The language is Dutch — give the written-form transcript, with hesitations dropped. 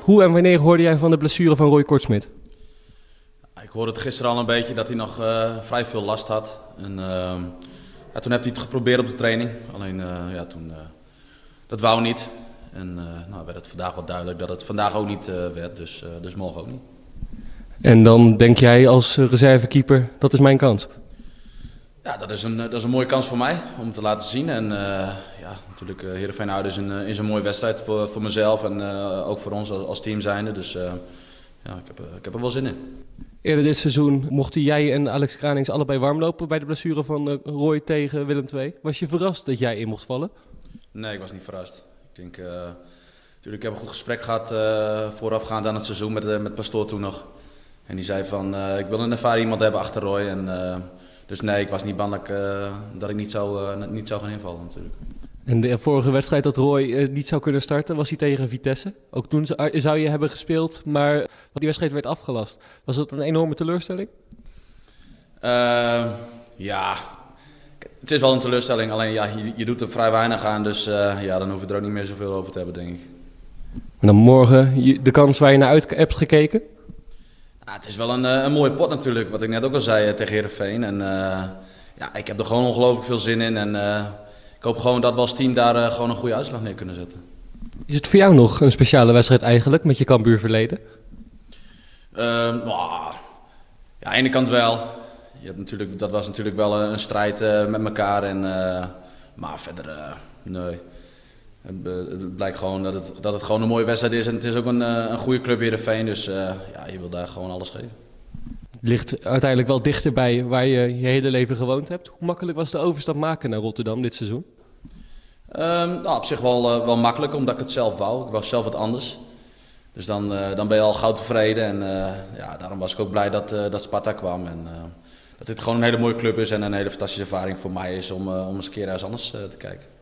Hoe en wanneer hoorde jij van de blessure van Roy Kortsmit? Ik hoorde het gisteren al een beetje dat hij nog vrij veel last had. En, ja, toen heb hij het geprobeerd op de training. Alleen dat wou niet. En nou werd het vandaag wat duidelijk dat het vandaag ook niet werd. Dus morgen ook niet. En dan denk jij als reservekeeper, dat is mijn kans? Ja, dat is een mooie kans voor mij om het te laten zien. En ja, natuurlijk Heerenveen uit is een mooie wedstrijd voor mezelf en ook voor ons als team zijnde. Dus ja, ik heb er wel zin in. Eerder dit seizoen mochten jij en Alex Granings allebei warmlopen bij de blessure van Roy tegen Willem II. Was je verrast dat jij in mocht vallen? Nee, ik was niet verrast. Ik denk, natuurlijk heb ik een goed gesprek gehad voorafgaand aan het seizoen met Pastoor toen nog. En die zei van, ik wil een ervaren iemand hebben achter Roy. En, dus nee, ik was niet bang dat ik niet zou gaan invallen natuurlijk. En de vorige wedstrijd dat Roy niet zou kunnen starten, was hij tegen Vitesse. Ook toen zou je hebben gespeeld, maar die wedstrijd werd afgelast. Was dat een enorme teleurstelling? Ja, het is wel een teleurstelling. Alleen ja, je doet er vrij weinig aan, dus ja, dan hoef je er ook niet meer zoveel over te hebben, denk ik. En dan morgen de kans waar je naar uit hebt gekeken? Ja, het is wel een mooie pot natuurlijk, wat ik net ook al zei tegen Heerenveen. En ja, ik heb er gewoon ongelooflijk veel zin in. En ik hoop gewoon dat we als team daar gewoon een goede uitslag neer kunnen zetten. Is het voor jou nog een speciale wedstrijd eigenlijk, met je Cambuurverleden? Ja, aan de ene kant wel. Dat was natuurlijk wel een strijd met elkaar. Maar verder, nee. Het blijkt gewoon dat het gewoon een mooie wedstrijd is. En het is ook een goede club Heerenveen. Dus ja, je wil daar gewoon alles geven. Het ligt uiteindelijk wel dichterbij waar je je hele leven gewoond hebt. Hoe makkelijk was de overstap maken naar Rotterdam dit seizoen? Nou, op zich wel makkelijk, omdat ik het zelf wou. Ik wou zelf wat anders. Dus dan ben je al gauw tevreden. En ja, daarom was ik ook blij dat Sparta kwam. En dat dit gewoon een hele mooie club is en een hele fantastische ervaring voor mij is om eens een keer ergens anders te kijken.